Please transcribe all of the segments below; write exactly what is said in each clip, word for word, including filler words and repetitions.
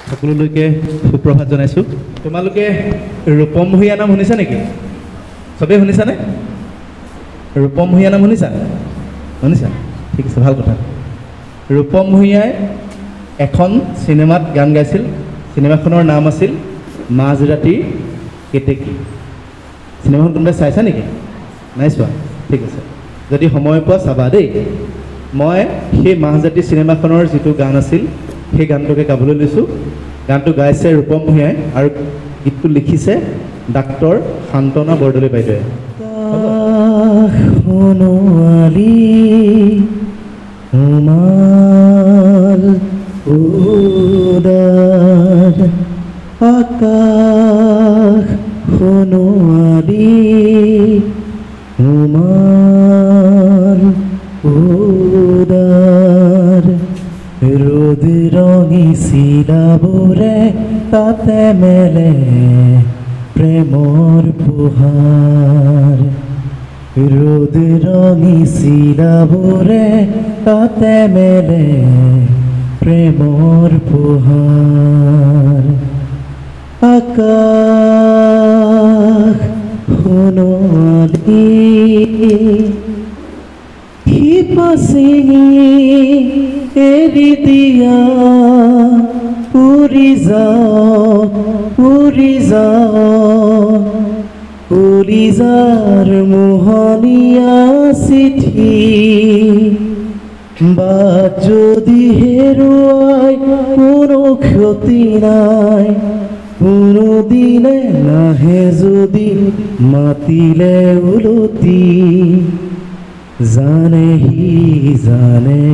সকলোলৈকে সুপ্ৰভাত জনাইছোঁ। তোমালোকে ৰূপম ভূঞা নাম শুনিছা নেকি? চবেই শুনিছানে? ৰূপম ভূঞা নাম শুনিছা? শুনিছা? ঠিক আছে, ভাল কথা। ৰূপম ভূঞাই এখন চিনেমাত গান গাইছিল। চিনেমাখনৰ নাম আছিল মাজৰাতিৰ কেতেকী। চিনেমাখন কোনোবাই চাইছা নেকি? নাই চোৱা? ঠিক আছে, যদি সময় পোৱা চাবা দেই। মই সেই মাজৰাতি চিনেমাখনৰ যিটো গান আছিল সেই গানটোকে গাবলৈ লৈছোঁ। গানটো গাইছে ৰূপম ভূঞাই আৰু গীতটো লিখিছে ডাক্তৰ শান্তনা বৰদলৈ বাইদেৱে। আকাশ সোণোৱালী উমাল উদাৰ ৰ'দ ৰঙি চিলাবোৰে তাতে মেলে প্ৰেমৰ পোহাৰ। ৰ'দ ৰঙি চিলাবোৰে তাতে মেলে প্ৰেমৰ পোহাৰ। আকাশ সোণোৱালী শিপা চিঙি এৰি দিয়া উৰি যাওক উৰি যাওক কলিজাৰ মোহনীয়া চিঠি। বাট যদি হেৰুৱাই কোনো ক্ষতি নাই, কোনোদিনে নাহে যদি মাতিলে উলটি। জানে সি জানে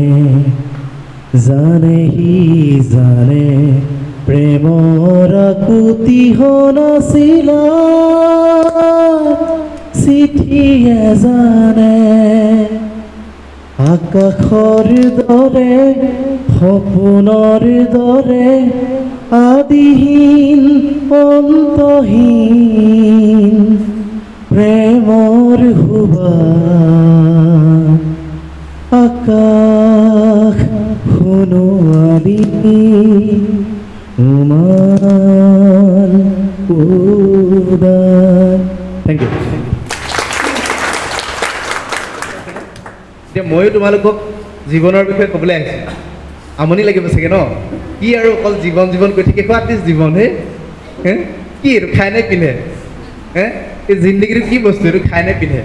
জানে সি জানে প্ৰেমৰ আকুতি নাছিলা চিঠিয়ে জানে। আকাশৰ দৰে সপোনৰ দৰে আদিহীন অন্তহীন প্ৰেমৰ সুবাস। আকাশ সোণোৱালী উমাল উদাৰ। Thank you. এতিয়া ময়ো তোমালোকক জীৱনৰ বিষয়ে ক'বলৈ আহিছোঁ। আমনি লাগিব চাগে ন? কি আৰু অকল জীৱন জীৱন কৈ থাকে, হোৱাট ইজ জীৱন? হে হে কি এইটো খাই নে পিন্ধে? হে এই জিন্দগীটো কি বস্তু? এইটো খাই নে পিন্ধে?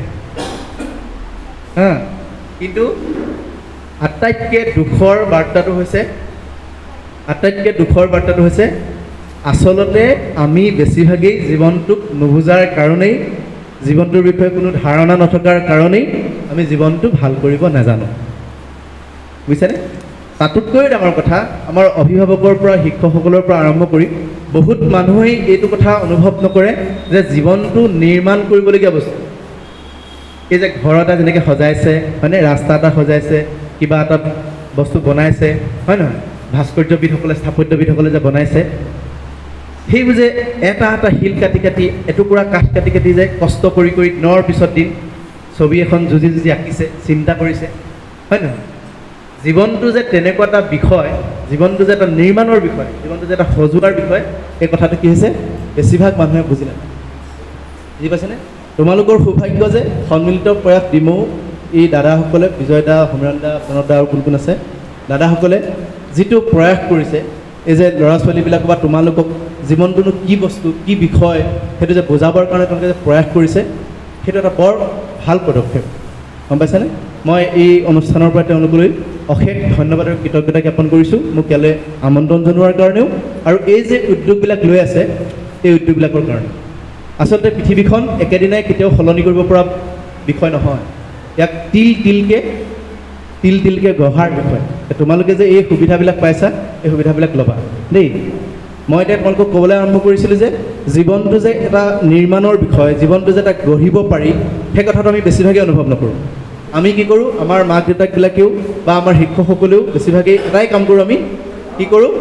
হা, কিন্তু আটাইতকৈ দুখৰ বাৰ্তাটো হৈছে আটাইতকৈ দুখৰ বাৰ্তাটো হৈছে আচলতে আমি বেছিভাগেই জীৱনটোক নুবুজাৰ কাৰণেই, জীৱনটোৰ বিষয়ে কোনো ধাৰণা নথকাৰ কাৰণেই আমি জীৱনটো ভাল কৰিব নাজানো। বুজিছানে? তাতোতকৈ ডাঙৰ কথা, আমাৰ অভিভাৱকৰ পৰা শিক্ষকসকলৰ পৰা আৰম্ভ কৰি বহুত মানুহেই এইটো কথা অনুভৱ নকৰে যে জীৱনটো নিৰ্মাণ কৰিবলগীয়া বস্তু। এই যে ঘৰ এটা যেনেকৈ সজাইছে, হয়নে? ৰাস্তা এটা সজাইছে, কিবা এটা বস্তু বনাইছে, হয় নহয়? ভাস্কৰ্যবিদসকলে, স্থাপত্যবিদসকলে যে বনাইছে, সেইবোৰ যে এটা এটা শিল কাটি কাটি, এটুকুৰা কাঠ কাটি কাটি যে কষ্ট কৰি কৰি দিনৰ পিছত দিন ছবি এখন যুঁজি যুঁজি আঁকিছে, চিন্তা কৰিছে, হয় নহয়? জীৱনটো যে তেনেকুৱা এটা বিষয়, জীৱনটো যে এটা নিৰ্মাণৰ বিষয়, জীৱনটো যে এটা সজোৱাৰ বিষয়, এই কথাটো কি হৈছে বেছিভাগ মানুহে বুজি নাপায়। বুজি পাইছেনে? তোমালোকৰ সৌভাগ্য যে সন্মিলিত প্ৰয়াস ডিমৌ এই দাদাসকলে, বিজয় দা, সমৰণ দা, প্ৰণৱ দা আৰু কোন কোন আছে, দাদাসকলে যিটো প্ৰয়াস কৰিছে, এই যে ল'ৰা ছোৱালীবিলাক বা তোমালোকক জীৱনটোনো কি বস্তু, কি বিষয়, সেইটো যে বুজাবৰ কাৰণে তেওঁলোকে যে প্ৰয়াস কৰিছে, সেইটো এটা বৰ ভাল পদক্ষেপ। গম পাইছানে? মই এই অনুষ্ঠানৰ পৰা তেওঁলোকলৈ অশেষ ধন্যবাদ আৰু কৃতজ্ঞতা জ্ঞাপন কৰিছোঁ, মোক ইয়ালৈ আমন্ত্ৰণ জনোৱাৰ কাৰণেও, আৰু এই যে উদ্যোগবিলাক লৈ আছে এই উদ্যোগবিলাকৰ কাৰণে। আচলতে পৃথিৱীখন একেদিনাই কেতিয়াও সলনি কৰিব পৰা বিষয় নহয়, ইয়াক তিল তিলকৈ তিল তিলকৈ গঢ়াৰ বিষয়। তোমালোকে যে এই সুবিধাবিলাক পাইছা, এই সুবিধাবিলাক ল'বা দেই। মই এতিয়া তোমালোকক ক'বলৈ আৰম্ভ কৰিছিলোঁ যে জীৱনটো যে এটা নিৰ্মাণৰ বিষয়, জীৱনটো যে এটা গঢ়িব পাৰি, সেই কথাটো আমি বেছিভাগেই অনুভৱ নকৰোঁ। আমি কি কৰোঁ, আমাৰ মাক দেউতাকবিলাকেও বা আমাৰ শিক্ষকসকলেও বেছিভাগেই এটাই কাম কৰোঁ, আমি কি কৰোঁ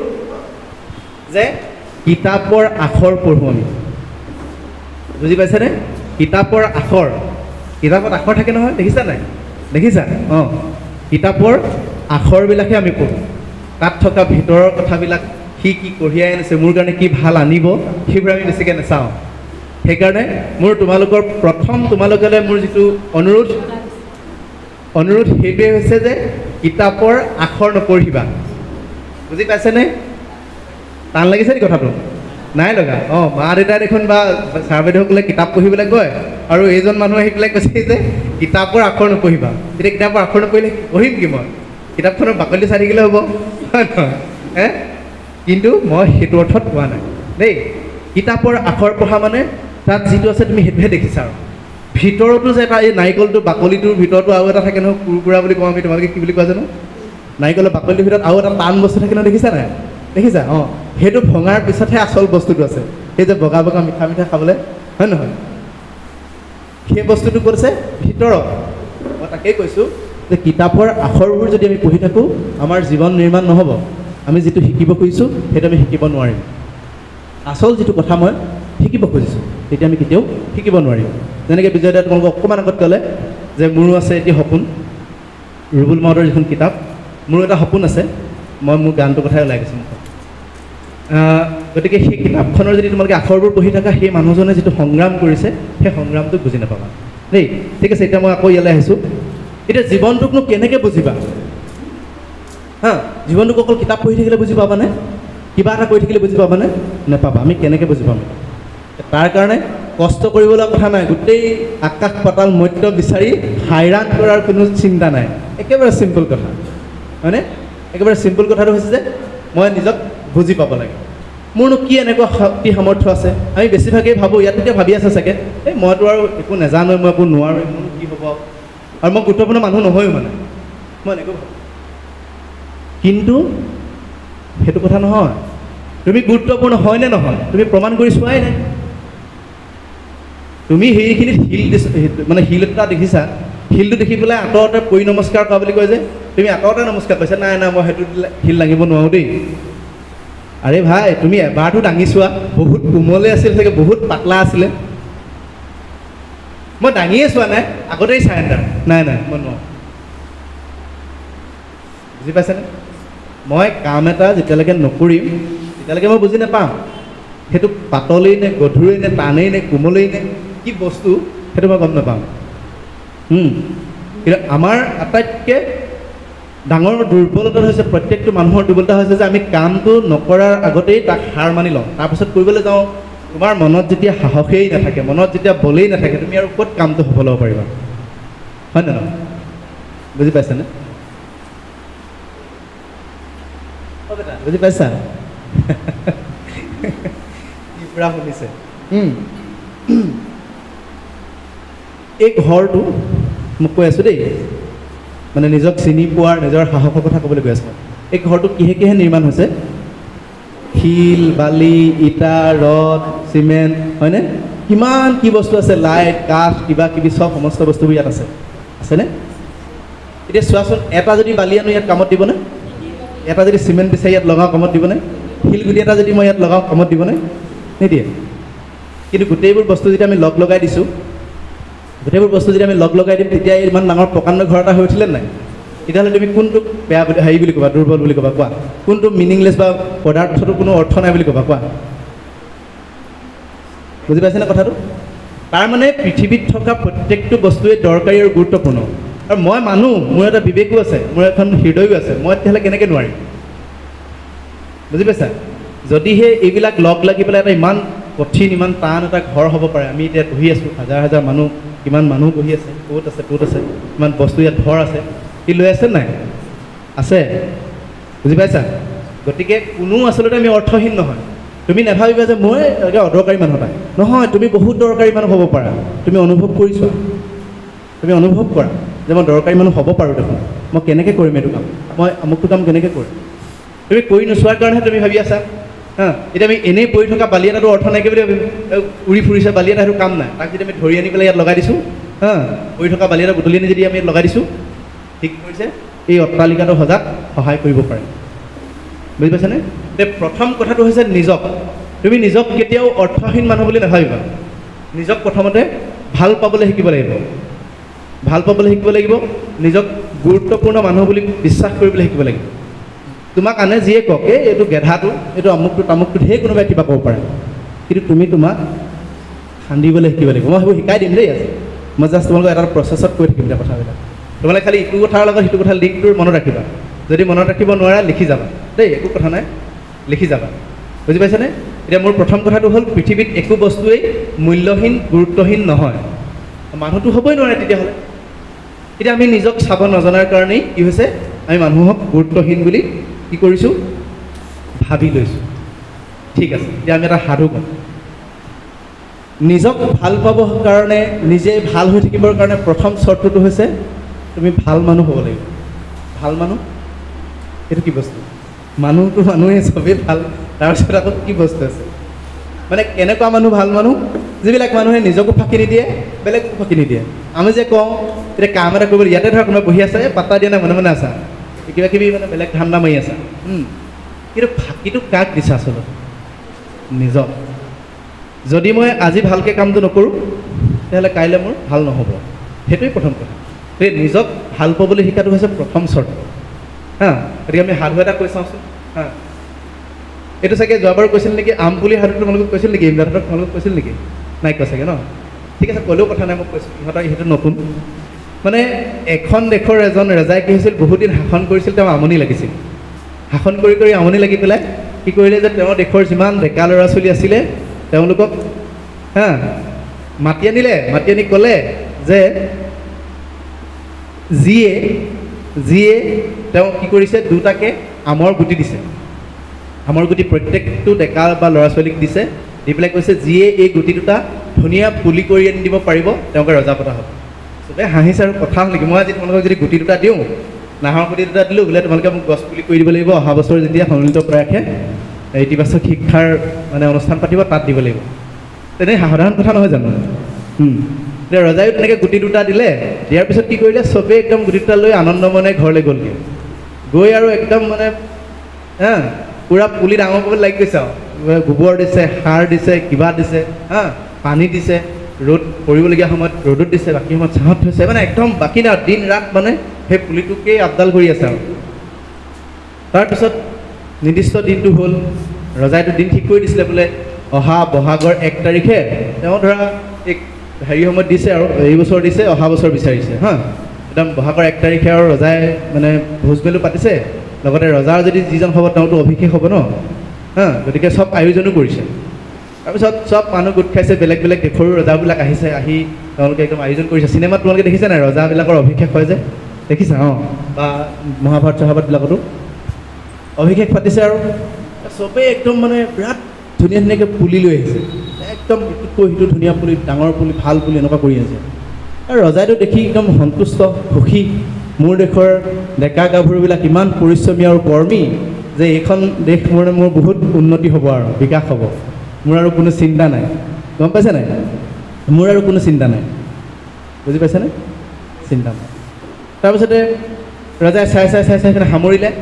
যে কিতাপৰ আখৰ পঢ়োঁ আমি। বুজি পাইছেনে? কিতাপৰ আখৰ, কিতাপত আখৰ থাকে নহয়, দেখিছা নাই? দেখিছা? অঁ, কিতাপৰ আখৰবিলাকহে আমি পঢ়োঁ। তাত থকা ভিতৰৰ কথাবিলাক সি কি কঢ়িয়াই আনিছে মোৰ কাৰণে কি ভাল আনিব সেইবোৰ আমি বেছিকৈ নাচাওঁ সেইকাৰণে মোৰ তোমালোকৰ প্ৰথম তোমালোকলৈ মোৰ যিটো অনুৰোধ অনুৰোধ সেইটোৱে হৈছে যে কিতাপৰ আখৰ নপঢ়িবা বুজি পাইছেনে টান লাগিছে নেকি কথাটো নাই লগা অঁ মা দেউতাই দেখোন বা ছাৰ বাইদেউসকলে কিতাপ পঢ়িবলৈ কয় আৰু এইজন মানুহে আহি পেলাই কৈছে যে কিতাপৰ আখৰ নপঢ়িবা এতিয়া কিতাপৰ আখৰ নপঢ়িলে পঢ়িম কি মই কিতাপখনৰ বাকলি চাই থাকিলে হ'ব হয় নহয় হে কিন্তু মই সেইটো অৰ্থত কোৱা নাই দেই কিতাপৰ আখৰ পঢ়া মানে তাত যিটো আছে তুমি সেইটোহে দেখিছা আৰু ভিতৰতো যে এটা এই নাৰিকলটো বাকলিটোৰ ভিতৰতো আৰু এটা থাকে নহয় কুৰকুৰা বুলি কওঁ আমি তোমালোকে কি বুলি কোৱা জানো নাৰিকলৰ বাকলিটোৰ ভিতৰত আৰু এটা টান বস্তু থাকে নহয় দেখিছা নাই দেখিছা অঁ সেইটো ভঙাৰ পিছতহে আচল বস্তুটো আছে সেই যে বগা বগা মিঠা মিঠা খাবলৈ হয় নহয় সেই বস্তুটো ক'ত আছে ভিতৰত মই তাকেই কৈছোঁ যে কিতাপৰ আখৰবোৰ যদি আমি পঢ়ি থাকোঁ আমাৰ জীৱন নিৰ্মাণ নহ'ব আমি যিটো শিকিব খুজিছোঁ সেইটো আমি শিকিব নোৱাৰিম আচল যিটো কথা মই শিকিব খুজিছোঁ তেতিয়া আমি কেতিয়াও শিকিব নোৱাৰিম যেনেকৈ বিজয়দাই তোমালোকক অকণমান আগত ক'লে যে মোৰো আছে এটি সপোন ৰুবুল মাউতৰ যিখন কিতাপ মোৰো এটা সপোন আছে মই মোৰ গানটোৰ কথাই ওলাই গৈছোঁ মুখত গতিকে সেই কিতাপখনৰ যদি তোমালোকে আখৰবোৰ পঢ়ি থাকা সেই মানুহজনে যিটো সংগ্ৰাম কৰিছে সেই সংগ্ৰামটো বুজি নাপাবা দেই ঠিক আছে এতিয়া মই আকৌ ইয়ালৈ আহিছোঁ এতিয়া জীৱনটোকনো কেনেকৈ বুজিবা হা জীৱনটোক অকল কিতাপ পঢ়ি থাকিলে বুজি পাবানে কিবা এটা কৰি থাকিলে বুজি পাবানে নেপাবা আমি কেনেকৈ বুজি পাম তাৰ কাৰণে কষ্ট কৰিবলৈ কথা নাই গোটেই আকাশ পাতাল মধ্য বিচাৰি হাইৰাণ কৰাৰ কোনো চিন্তা নাই একেবাৰে চিম্পল কথা হয়নে একেবাৰে চিম্পল কথাটো হৈছে যে মই নিজক বুজি পাব লাগে মোৰনো কি এনেকুৱা শক্তি সামৰ্থ্য আছে আমি বেছিভাগেই ভাবোঁ ইয়াত এতিয়া ভাবি আছে চাগে এই মইতো আৰু একো নাজানো মই একো নোৱাৰোঁ মোৰনো কি হ'ব আৰু মই গুৰুত্বপূৰ্ণ মানুহ নহয়ো মানে মই এনেকৈ ভাবোঁ কিন্তু সেইটো কথা নহয় তুমি গুৰুত্বপূৰ্ণ হয়নে নহয় তুমি প্ৰমাণ কৰি চোৱাই নাই তুমি সেইখিনিত শিল মানে শিল এটা দেখিছা শিলটো দেখি পেলাই আঁতৰতে পৰি নমস্কাৰ কৰা বুলি কয় যে তুমি আঁতৰতে নমস্কাৰ কৰিছা নাই নাই মই সেইটো শিল দাঙিব নোৱাৰোঁ দেই আৰে ভাই তুমি এবাৰটো দাঙি চোৱা বহুত কোমলে আছিল চাগে বহুত পাতলা আছিলে মই দাঙিয়ে চোৱা নাই আগতেই চাৰেণ্ডাৰ নাই নাই মই নোৱাৰোঁ বুজি পাইছেনে মই কাম এটা যেতিয়ালৈকে নকৰিম তেতিয়ালৈকে মই বুজি নাপাম সেইটো পাতলেই নে গধুৰেই নে টানেই নে কোমলেই নে কি বস্তু সেইটো মই গম নাপাম কিন্তু আমাৰ আটাইতকৈ ডাঙৰ দুৰ্বলতা হৈছে প্ৰত্যেকটো মানুহৰ দুৰ্বলতা হৈছে যে আমি কামটো নকৰাৰ আগতেই তাক হাৰ মানি লওঁ তাৰপিছত কৰিবলৈ যাওঁ তোমাৰ মনত যেতিয়া সাহসেই নাথাকে মনত যেতিয়া বলেই নাথাকে তুমি আৰু ক'ত কামটো সফল হ'ব পাৰিবা হয় নে নহয় বুজি পাইছানে বুজি পাইছা কি পুৰা শুনিছে এই ঘৰটো মোক কৈ আছোঁ দেই মানে নিজক চিনি পোৱাৰ নিজৰ সাহসৰ কথা ক'বলৈ গৈ আছোঁ এই ঘৰটো কিহে কিহে নিৰ্মাণ হৈছে শিল বালি ইটা ৰদ চিমেণ্ট হয়নে কিমান কি বস্তু আছে লাইট কাঠ কিবা কিবি চব সমস্ত বস্তুবোৰ ইয়াত আছে আছেনে এতিয়া চোৱাচোন এটা যদি বালি আনো ইয়াত কামত দিবনে এটা যদি চিমেণ্ট বিচাৰি ইয়াত লগাওঁ কামত দিবনে শিলগুটি এটা যদি মই ইয়াত লগাওঁ কামত দিবনে নিদিয়ে কিন্তু গোটেইবোৰ বস্তু যেতিয়া আমি লগ লগাই দিছোঁ গোটেইবোৰ বস্তু যদি আমি লগ লগাই দিম তেতিয়া ইমান ডাঙৰ প্ৰকাণ্ড ঘৰ এটা হৈ উঠিলে নাই তেতিয়াহ'লে তুমি কোনটোক বেয়া বুলি হেৰি বুলি ক'বা দুৰ্বল বুলি ক'বা কোৱা কোনটো মিনিংলেছ বা পদাৰ্থটো কোনো অৰ্থ নাই বুলি ক'বা কোৱা বুজি পাইছেনে কথাটো তাৰমানে পৃথিৱীত থকা প্ৰত্যেকটো বস্তুৱে দৰকাৰী আৰু গুৰুত্বপূৰ্ণ আৰু মই মানুহ মোৰ এটা বিবেকো আছে মোৰ এখন হৃদয়ো আছে মই তেতিয়াহ'লে কেনেকৈ নোৱাৰিম বুজি পাইছা যদিহে এইবিলাক লগ লাগি পেলাই এটা ইমান কঠিন ইমান টান এটা ঘৰ হ'ব পাৰে আমি এতিয়া বহি আছোঁ হাজাৰ হাজাৰ মানুহ কিমান মানুহ বহি আছে ক'ত আছে ক'ত আছে ইমান বস্তু ইয়াত ঘৰ আছে কি লৈ আছে নাই আছে বুজি পাইছা গতিকে কোনো আচলতে আমি অৰ্থহীন নহয় তুমি নাভাবিবা যে মই একে অদৰকাৰী মানুহ এটা নহয় তুমি বহুত দৰকাৰী মানুহ হ'ব পাৰা তুমি অনুভৱ কৰিছোৱা তুমি অনুভৱ কৰা যে মই দৰকাৰী মানুহ হ'ব পাৰোঁ দেখোন মই কেনেকৈ কৰিম এইটো কাম মই আমুকটো কাম কেনেকৈ কৰিম তুমি কৰি নোচোৱাৰ কাৰণেহে তুমি ভাবি আছা হা এতিয়া আমি এনেই পৰি থকা বালি এটাটো অৰ্থ নাইকিয়া বুলি উৰি ফুৰিছে বালি এটা সেইটো কাম নাই তাক যদি আমি ধৰি আনি পেলাই ইয়াত লগাই দিছোঁ হা পৰি থকা বালি এটা বুটলি আনি যদি আমি ইয়াত লগাই দিছোঁ ঠিক কৰিছে এই অট্টালিকাটো সজাত সহায় কৰিব পাৰে বুজি পাইছেনে এতিয়া প্ৰথম কথাটো হৈছে নিজক তুমি নিজক কেতিয়াও অৰ্থহীন মানুহ বুলি নাভাবিবা নিজক প্ৰথমতে ভাল পাবলৈ শিকিব লাগিব ভাল পাবলৈ শিকিব লাগিব নিজক গুৰুত্বপূৰ্ণ মানুহ বুলি বিশ্বাস কৰিবলৈ শিকিব লাগিব তোমাক আনে যিয়ে কওক এই এইটো গেধাটো এইটো আমুকটো তামুকটো ঢেৰ কোনোবাই কিবা ক'ব পাৰে কিন্তু তুমি তোমাক খান্দিবলৈ শিকিব লাগিব মই সেইবোৰ শিকাই দিম দেই আছে মই জাষ্ট তোমালোকক এটা প্ৰচেছত কৈ থাকিম এতিয়া কথাবিলাক তোমালোকে খালি ইটো কথাৰ লগত সিটো কথা লিংকটো মনত ৰাখিবা যদি মনত ৰাখিব নোৱাৰা লিখি যাবা দেই একো কথা নাই লিখি যাবা বুজি পাইছানে এতিয়া মোৰ প্ৰথম কথাটো হ'ল পৃথিৱীত একো বস্তুৱেই মূল্যহীন গুৰুত্বহীন নহয় মানুহটো হ'বই নোৱাৰে তেতিয়াহ'লে এতিয়া আমি নিজক চাব নজনাৰ কাৰণেই কি হৈছে আমি মানুহক গুৰুত্বহীন বুলি কি কৰিছোঁ ভাবি লৈছোঁ ঠিক আছে এতিয়া আমি এটা সাধু কওঁ নিজক ভাল পাবৰ কাৰণে নিজে ভাল হৈ থাকিবৰ কাৰণে প্ৰথম চৰ্তটো হৈছে তুমি ভাল মানুহ হ'ব লাগিব ভাল মানুহ এইটো কি বস্তু মানুহটো মানুহে চবেই ভাল তাৰপিছত আকৌ কি বস্তু আছে মানে কেনেকুৱা মানুহ ভাল মানুহ যিবিলাক মানুহে নিজকো ফাঁকি নিদিয়ে বেলেগকো ফাঁকি নিদিয়ে আমি যে কওঁ এতিয়া কাম এটা কৰিব ইয়াতে ধৰা কোনোবাই বহি আছে পাত্তা দিয়া নাই মনে মনে আছা কিবা কিবি মানে বেলেগ ধান্দা মাৰি আছা কিন্তু ফাঁকিটো কাক দিছা আচলতে নিজক যদি মই আজি ভালকৈ কামটো নকৰোঁ তেতিয়াহ'লে কাইলৈ মোৰ ভাল নহ'ব সেইটোৱেই প্ৰথম কথা গতিকে নিজক ভাল পাবলৈ শিকাটো হৈছে প্ৰথম চৰ্ত হা গতিকে আমি সাধু এটা কৈ চাওঁচোন হা এইটো চাগে যোৱাবাৰ কৈছিল নেকি আম পুলি সাধুটো তোমালোকক কৈছিল নেকি এইবিলাক সাধুত তোমালোকক কৈছিল নেকি নাই কোৱা চাগে ন ঠিক আছে ক'লেও কথা নাই মই কৈছোঁ ইহঁতৰ সেইটো নতুন মানে এখন দেশৰ এজন ৰজাই কি হৈছিল বহুত দিন শাসন কৰিছিল তেওঁ আমনি লাগিছিল শাসন কৰি কৰি আমনি লাগি পেলাই কি কৰিলে যে তেওঁৰ দেশৰ যিমান ডেকা ল'ৰা ছোৱালী আছিলে তেওঁলোকক হা মাতি আনিলে মাতি আনি ক'লে যে যিয়ে যিয়ে তেওঁ কি কৰিছে দুটাকে আমৰ গুটি দিছে আমৰ গুটি প্ৰত্যেকটো ডেকা বা ল'ৰা ছোৱালীক দিছে দি পেলাই কৈছে যিয়ে এই গুটি দুটা ধুনীয়া পুলি কৰি আনি দিব পাৰিব তেওঁকে ৰজা পতা হ'ব চবে হাঁহিছে আৰু কথা হ'ল নেকি মই আজি তোমালোকক যদি গুটি দুটা দিওঁ নাহৰ গুটি দুটা দিলোঁ বোলে তোমালোকে মোক গছ পুলি কৰি দিব লাগিব অহা বছৰ যেতিয়া সন্মিলিত প্ৰয়াসে ইতিবাচক শিক্ষাৰ মানে অনুষ্ঠান পাতিব তাত দিব লাগিব তেনে সাধাৰণ কথা নহয় জানো এতিয়া ৰজায়ো তেনেকৈ গুটি দুটা দিলে দিয়াৰ পিছত কি কৰিলে চবেই একদম গুটি দুটা লৈ আনন্দ মনে ঘৰলৈ গ'লগৈ গৈ আৰু একদম মানে হা পূৰা পুলি ডাঙৰ কৰিবলৈ লাগি গৈছে আৰু গোবৰ দিছে সাৰ দিছে কিবা দিছে হা পানী দিছে ৰ'দ পৰিবলগীয়া সময়ত ৰ'দত দিছে বাকী সময়ত ছাঁত থৈছে মানে একদম বাকী নাই দিন ৰাত মানে সেই পুলিটোকেই আপডাল কৰি আছে আৰু তাৰপিছত নিৰ্দিষ্ট দিনটো হ'ল ৰজাইটো দিন ঠিক কৰি দিছিলে বোলে অহা বহাগৰ এক তাৰিখে তেওঁ ধৰা এক হেৰি সময়ত দিছে আৰু এই বছৰ দিছে অহা বছৰ বিচাৰিছে হা একদম বহাগৰ এক তাৰিখে আৰু ৰজাই মানে ভোজ মেলো পাতিছে লগতে ৰজাৰ যদি যিজন হ'ব তেওঁতো অভিষেক হ'ব ন হা গতিকে চব আয়োজনো কৰিছে তাৰপিছত চব মানুহ গোট খাইছে বেলেগ বেলেগ দেশৰো ৰজাবিলাক আহিছে আহি তেওঁলোকে একদম আয়োজন কৰিছে চিনেমাত তোমালোকে দেখিছে নাই ৰজাবিলাকৰ অভিষেক হয় যে দেখিছা অঁ বা মহাভাৰত চহাভাৰতবিলাকতো অভিষেক পাতিছে আৰু চবেই একদম মানে বিৰাট ধুনীয়া ধুনীয়াকৈ পুলি লৈ আহিছে একদম ইটোতকৈ সিটো ধুনীয়া পুলি ডাঙৰ পুলি ভাল পুলি এনেকুৱা কৰি আছে আৰু ৰজাইটো দেখি একদম সন্তুষ্ট সুখী মোৰ দেশৰ ডেকা গাভৰুবিলাক ইমান পৰিশ্ৰমী আৰু কৰ্মী যে এইখন দেশ মোৰ মোৰ বহুত উন্নতি হ'ব আৰু বিকাশ হ'ব মোৰ আৰু কোনো চিন্তা নাই গম পাইছে নাই মোৰ আৰু কোনো চিন্তা নাই বুজি পাইছেনে চিন্তা নাই তাৰপিছতে ৰজাই চাই চাই চাই চাই সামৰিলে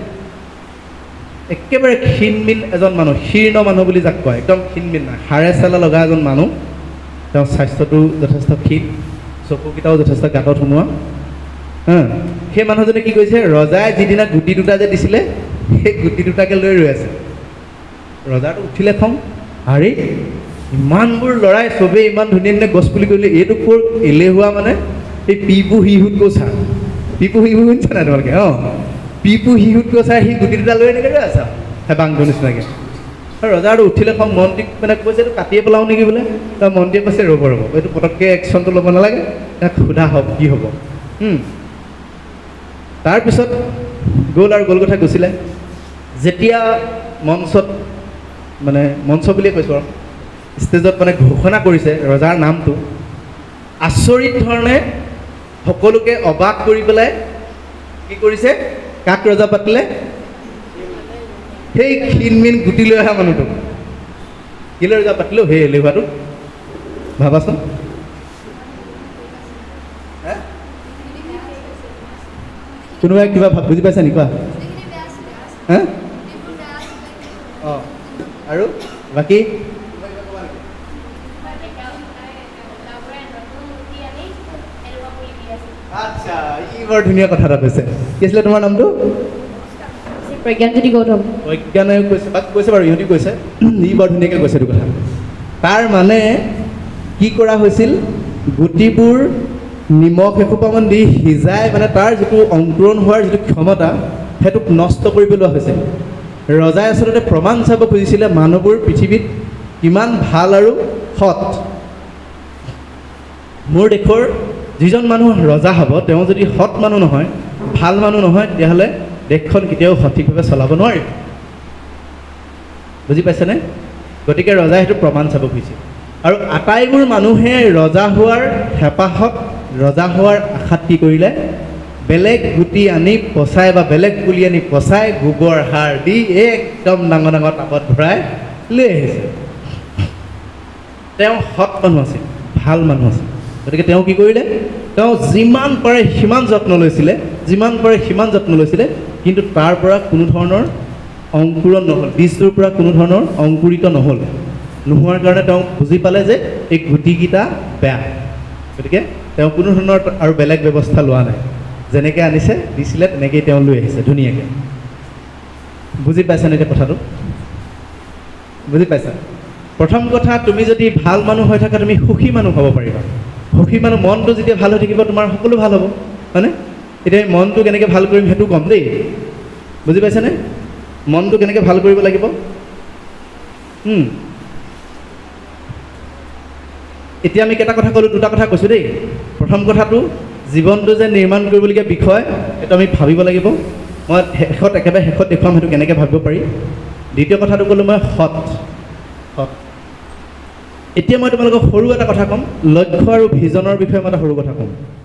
একেবাৰে ক্ষীণমিন এজন মানুহ শীৰ্ণ মানুহ বুলি যাক কয় একদম ক্ষীণমিন নাই হাড়ে চালে লগা এজন মানুহ তেওঁৰ স্বাস্থ্যটো যথেষ্ট ক্ষীণ চকুকেইটাও যথেষ্ট গাঁতত সোমোৱা হা সেই মানুহজনে কি কৰিছে ৰজাই যিদিনা গুটি দুটা যে দিছিলে সেই গুটি দুটাকে লৈ ৰৈ আছে ৰজাটো উঠিলে খং আৰে ইমানবোৰ ল'ৰাই চবেই ইমান ধুনীয়া ধুনীয়া গছ পুলি কৰিলে এইটো ক'ৰ এলেহুৱা মানে এই পিপু শিহুত কৈছা পিপু শিহু শুনিছা নাই তোমালোকে অঁ পিপু শিহুত কৈছা সি গুটি দুটা লৈ এনেকৈ ৰৈ আছা হেবাংটো নিচিনাকৈ আৰু ৰজাটো উঠিলে খং মন্ত্ৰীক মানে কৈছে এইটো কাটিয়ে পেলাওঁ নেকি বোলে তাৰ মন্ত্ৰীয়ে কৈছে ৰ'ব ৰ'ব এইটো পটককৈ একশ্যনটো ল'ব নালাগে তাক সোধা হওক কি হ'ব তাৰপিছত গ'ল আৰু গ'ল কথা গুচিলে যেতিয়া মঞ্চত মানে মঞ্চ বুলিয়ে কৈছোঁ আৰু ষ্টেজত মানে ঘোষণা কৰিছে ৰজাৰ নামটো আচৰিত ধৰণে সকলোকে অবাক কৰি পেলাই কি কৰিছে কাক ৰজা পাতিলে সেই ক্ষীণমিন গুটি লৈ অহা মানুহটোক কেলৈ ৰজা পাতিলোঁ সেই এলেহুৱাটোক ভাবাচোন কোনোবাই কিবা বুজি পাইছা নি কোৱা হা অঁ আৰু বাকী আচ্ছা ই বৰ ধুনীয়া কথা এটা কৈছে কি আছিলে তোমাৰ নামটো প্ৰজ্ঞানজ্যোতি গৌতম প্ৰজ্ঞানে কৈছে বাক কৈছে বাৰু ইহঁতি কৈছে ই বৰ ধুনীয়াকৈ কৈছে এইটো কথা তাৰ মানে কি কৰা হৈছিল গুটিবোৰ নিমখ এসোপামান দি সিজাই মানে তাৰ যিটো অংকুৰণ হোৱাৰ যিটো ক্ষমতা সেইটোক নষ্ট কৰি পেলোৱা হৈছিল ৰজাই আচলতে প্ৰমাণ চাব খুজিছিলে মানুহবোৰ পৃথিৱীত কিমান ভাল আৰু সৎ মোৰ দেশৰ যিজন মানুহ ৰজা হ'ব তেওঁ যদি সৎ মানুহ নহয় ভাল মানুহ নহয় তেতিয়াহ'লে দেশখন কেতিয়াও সঠিকভাৱে চলাব নোৱাৰিব বুজি পাইছেনে গতিকে ৰজাই সেইটো প্ৰমাণ চাব খুজিছিল আৰু আটাইবোৰ মানুহে ৰজা হোৱাৰ হেঁপাহত ৰজা হোৱাৰ আশাত কি কৰিলে বেলেগ গুটি আনি পচাই বা বেলেগ পুলি আনি পচাই গোবৰ সাৰ দি একদম ডাঙৰ ডাঙৰ টাবত ভৰাই লৈ আহিছে তেওঁ সৎ মানুহ আছিল ভাল মানুহ আছিল গতিকে তেওঁ কি কৰিলে তেওঁ যিমান পাৰে সিমান যত্ন লৈছিলে যিমান পাৰে সিমান যত্ন লৈছিলে কিন্তু তাৰ পৰা কোনো ধৰণৰ অংকুৰণ নহ'ল বীজটোৰ পৰা কোনো ধৰণৰ অংকুৰিত নহ'ল নোহোৱাৰ কাৰণে তেওঁ বুজি পালে যে এই গুটিকেইটা বেয়া গতিকে তেওঁ কোনো ধৰণৰ আৰু বেলেগ ব্যৱস্থা লোৱা নাই যেনেকৈ আনিছে দিছিলে তেনেকেই তেওঁ লৈ আহিছে ধুনীয়াকৈ বুজি পাইছেনে এতিয়া কথাটো বুজি পাইছা প্ৰথম কথা তুমি যদি ভাল মানুহ হৈ থাকা তুমি সুখী মানুহ হ'ব পাৰিবা সুখী মানুহ মনটো যেতিয়া ভাল হৈ থাকিব তোমাৰ সকলো ভাল হ'ব হয়নে এতিয়া মনটো কেনেকৈ ভাল কৰিম সেইটো ক'ম দেই বুজি পাইছেনে মনটো কেনেকৈ ভাল কৰিব লাগিব এতিয়া আমি কেইটা কথা ক'লোঁ দুটা কথা কৈছোঁ দেই প্ৰথম কথাটো জীৱনটো যে নিৰ্মাণ কৰিবলগীয়া বিষয় এইটো আমি ভাবিব লাগিব মই শেষত একেবাৰে শেষত দেখুৱাম সেইটো কেনেকৈ ভাবিব পাৰি দ্বিতীয় কথাটো ক'লোঁ মই সৎ সৎ এতিয়া মই তোমালোকক সৰু এটা কথা ক'ম লক্ষ্য আৰু ভিজনৰ বিষয়ে মই এটা সৰু কথা ক'ম